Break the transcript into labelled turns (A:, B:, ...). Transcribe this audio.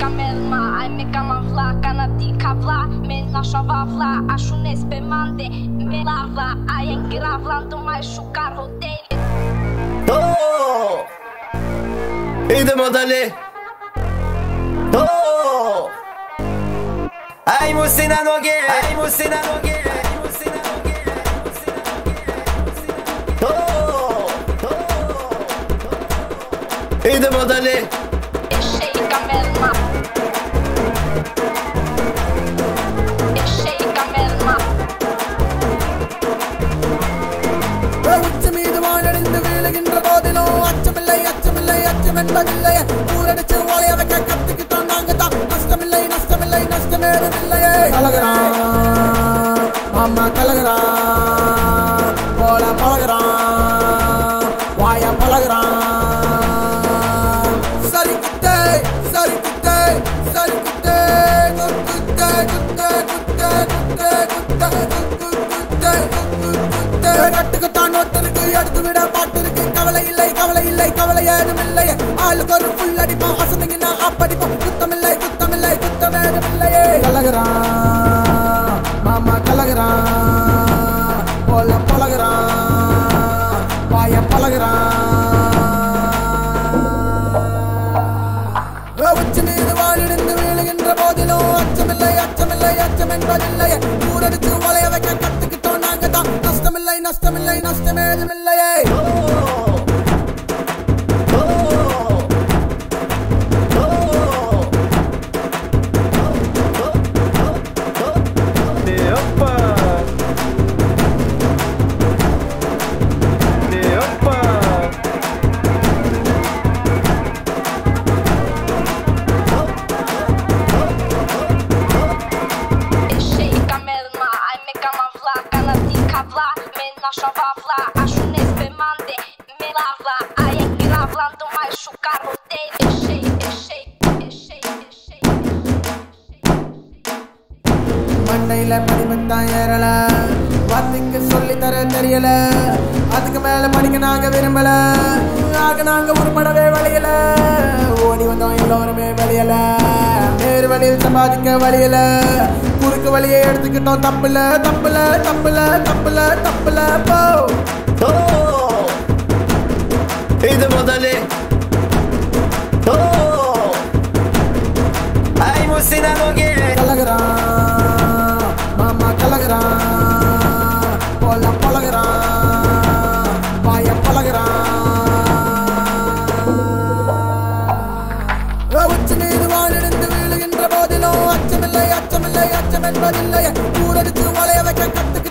A: melma, ai me camavla, canati cavla, me lascia vavla, așunes pe mande, me lavla, ai engravla, tu mai șucar hoteli.
B: Oh! Ide modale. Oh! Ai musina noge, ai musina noge. Ide modale.
A: Shake melma. Shake melma.
C: உச்சி மீது வாழறிந்து வீழுகின்ற போதிலும் அச்சமில்லை அச்சமில்லை அச்சமென்பதில்லை ஊரடிச்சு ஓலைய வைக்க கத்துக்கிட்டோம் நாங்க தான் நஷ்டமில்லை நஷ்டமில்லை நஷ்டமேதுமில்லையே கலகிறான் மாமா கலகிறான் போல பழகிறான் வாய பழகிறான் சரி குத்தே சரி குத்தே சரி குத்தே குத்தே குத்தே குத்தே குத்தே குத்தே குத்தே கட்டுக்குத்தான் ஒருத்தருக்கு எடுத்து விட பாட்டு இருக்கு கவலை இல்லை கவலை இல்லை கவலை ஏதும் இல்லை ஆளுக்கு ஒரு புல் அடிப்போம் அசந்திங்கன்னா அப்படிப்போம் குத்தமில்லை குத்தமில்லை குத்தமேதும் இல்லையே கலகிறான் மாமா கலகிறான் போல பழகிறான் வாய பழகிறான் உச்சி மீது வாழிருந்து வீழுகின்ற போதிலும் அச்சமில்லை அச்சமில்லை அச்சம் என்பதில்லை ஊரடிச்சு வளைய வைக்க கத்துக்கிட்டோம் நாங்க தான் நஷ்டமில்லை நஷ்டமில்லை நஷ்டமேதுமில்லையே
A: Lascia vavla, așunes pe mande, me lavla, ai engravla, tu mai șucar hoteli.
C: மண்ணையில படிமத்தான் ஏறல வாத்திக்கு சொல்லி தர தெரியல அதுக்கு மேல படிக்க நாங்க விரும்பல ஆக நாங்க உருப்படவே வழியல ஓடி வந்தோம் எல்லோருமே வழியல நேரு வழியில் சம்பாதிக்க வழியல குறுக்கு வழியை எடுத்துக்கிட்டோம் தப்புல தப்புல தப்புல தப்புல தப்புல போ
B: Ide modale. Oh! Ai musina noge.
C: கலகிறான் மாமா கலகிறான் போல பழகிறான் வாய பழகிறான் உச்சி மீது வாழிருந்து வீழுகின்ற போதிலும் அச்சமில்லை அச்சமில்லை அச்சம் என்பதில்லை ஊரடிச்சு வளைய வைக்க கத்துக்க